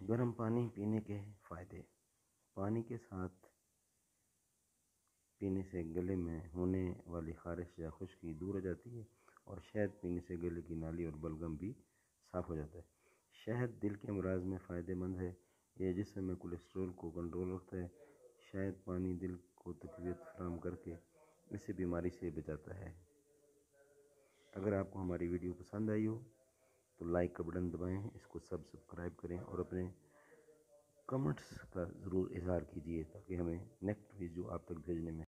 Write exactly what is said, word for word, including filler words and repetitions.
गर्म पानी पीने के फ़ायदे। पानी के साथ पीने से गले में होने वाली ख़ारिश या खुश्की दूर हो जाती है और शहद पीने से गले की नाली और बलगम भी साफ़ हो जाता है। शहद दिल के अमराज में फ़ायदेमंद है। यह जिस्म में कोलेस्ट्रॉल को कंट्रोल रखता है। शहद पानी दिल को तक़वियत फराहम करके इसे बीमारी से बचाता है। अगर आपको हमारी वीडियो पसंद आई हो तो लाइक का बटन दबाएं, इसको सब्सक्राइब करें और अपने कमेंट्स का ज़रूर इज़हार कीजिए ताकि हमें नेक्स्ट वीडियो आप तक भेजने में